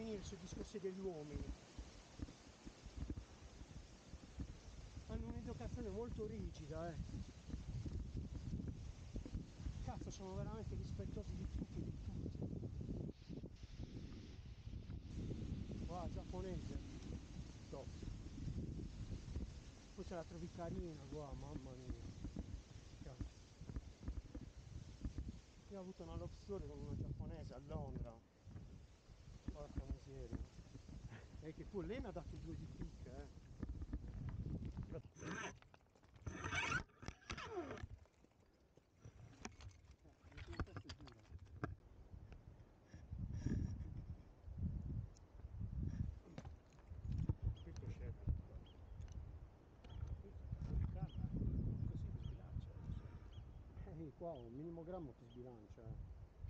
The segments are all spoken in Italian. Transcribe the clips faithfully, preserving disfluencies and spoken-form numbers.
finire sui discorsi degli uomini. Hanno un'educazione molto rigida, eh. Cazzo, sono veramente rispettosi di tutti e di tutti. Qua, giapponese. Top. Poi se la trovi carina qua, mamma mia. Cazzo. Io ho avuto una love story con una giapponese a Londra. Porca miseria. E che poi lei mi ha dato due di picche, eh. Questo scende. Canna, così mi sbilancia. Eh, qua un minimo grammo ti sbilancia, eh.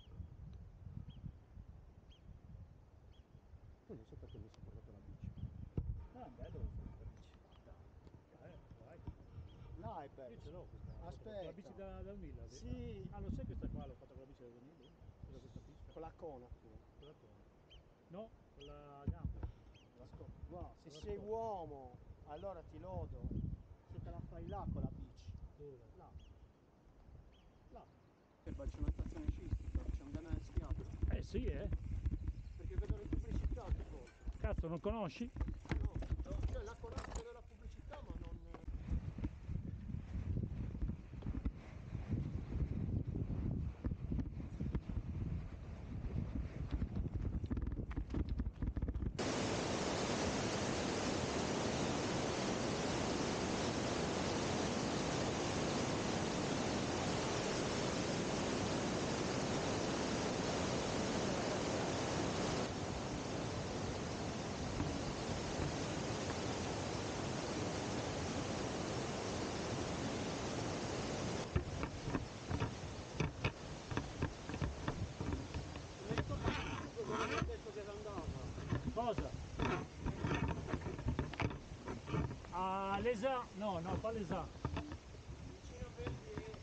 Poi non so perché mi si è portato la bici. No, è bello per bici. Eh, vai. L'iPad. Io ce l'ho questa. Aspetta. La bici da, da Unilla. Sì. Ah, lo sai questa qua l'ho fatta con la bici da Unilla? Cosa questa pista? Con la cona tu. Con la cona. No, con la gamba. La sco- wow, se Con la sei scopa. uomo, allora ti lodo. Se te la fai là con la bici. Dove? Là. Là. C'è una stazione sciistica, c'è un canale schiato. Eh sì, eh. Perché vedo le pubblicità di cose. Cazzo, non conosci? No, no, cioè la conosco, vedo la pubblicità ma non... Non ho detto che andava. Cosa? A Lesa? No, no, pas Lesa. Vicino a Verdier.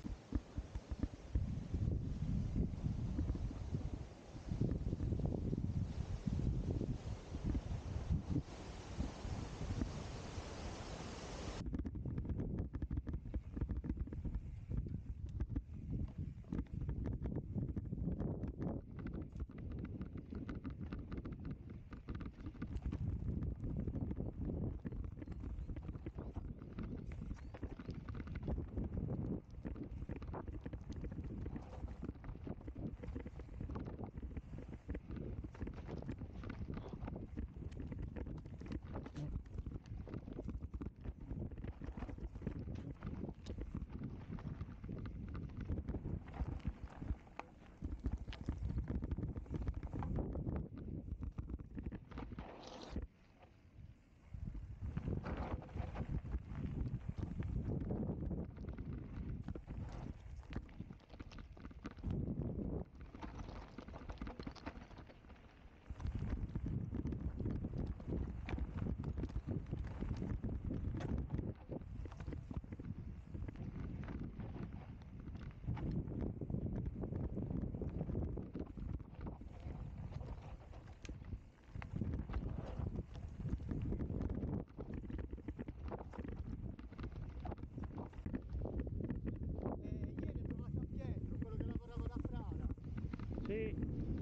Sì. Eh,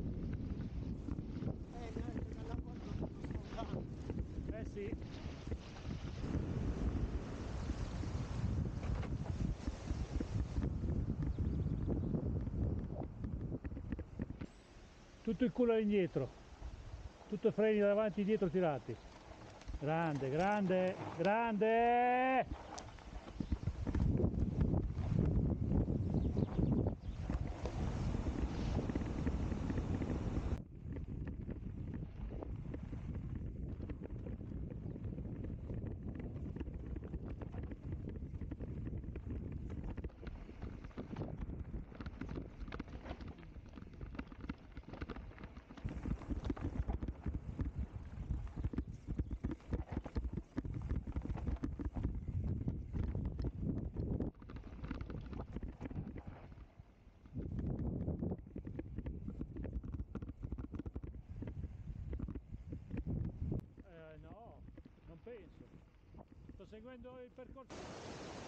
neanche dalla porta tutto sfondando. Eh sì. Tutto il culo all'indietro. Tutto i freni davanti e dietro tirati. Grande, grande, grande! seguendo il percorso.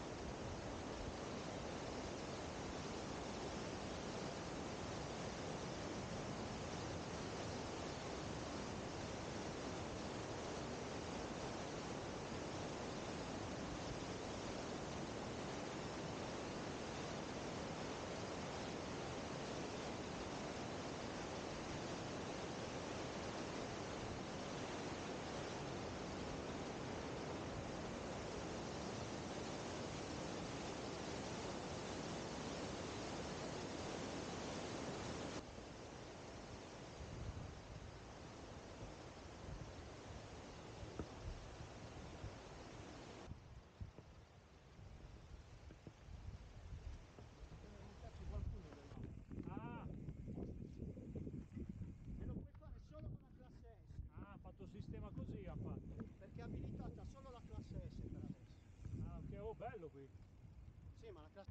Qualcuno nell'auto. Ah, E lo puoi fare solo con la classe S, ah, ha fatto il sistema così, ha fatto. perché è abilitata solo la classe S per adesso. Ah, ok, oh, bello qui. Sì, ma la classe...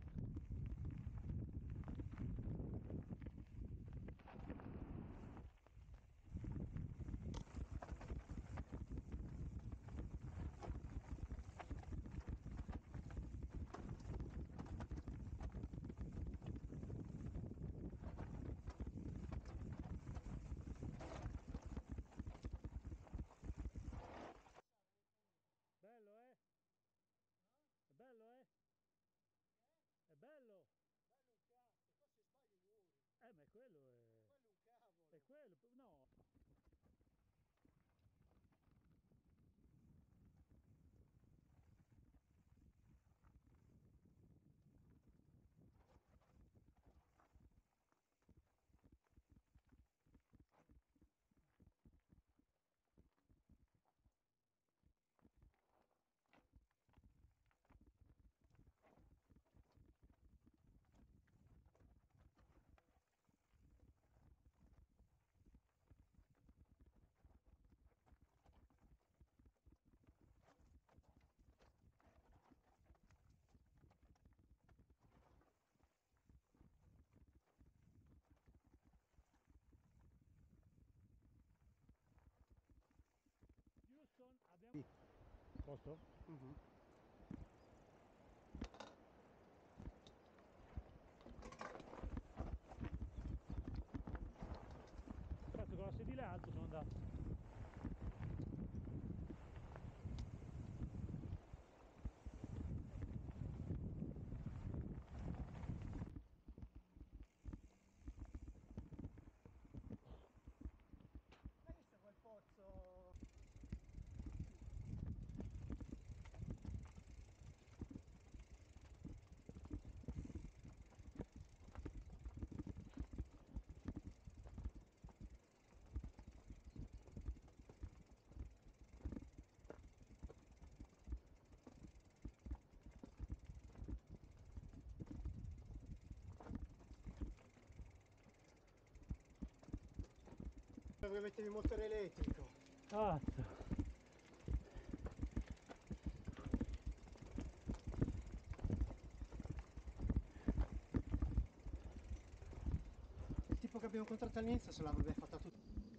Bello, eh? È bello, eh? È bello. Bello un cazzo, qua se sbagli muori. Eh, ma è quello è... Quello è un cavolo. È quello, no. Houston, abbiamo... Posto? Mhm. Cazzo, con la sedile alto sono andato. Hai visto quel pozzo? Dove mettevi il motore elettrico? Cazzo. Il tipo che abbiamo incontrato all'inizio se l'avrebbe fatta tutta.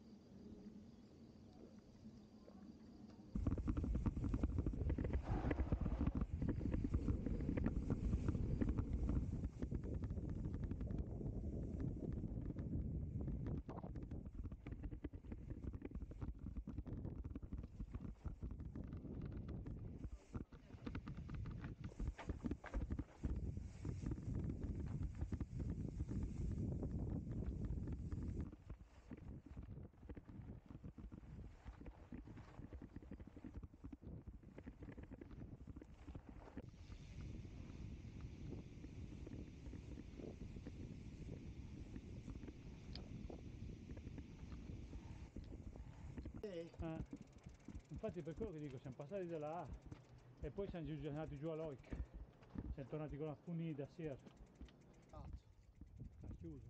E Eh, infatti per quello che dico, siamo passati dalla A e poi siamo giù- andati giù a Loic. Siamo tornati con la Funida, Sier. cazzo. Ha chiuso.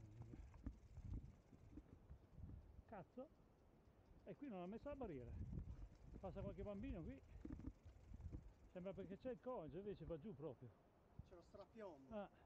Cazzo. E qui non ha messo la barriera. Passa qualche bambino qui. Sembra perché c'è il conge, invece va giù proprio. C'è lo strapiombo. Ah.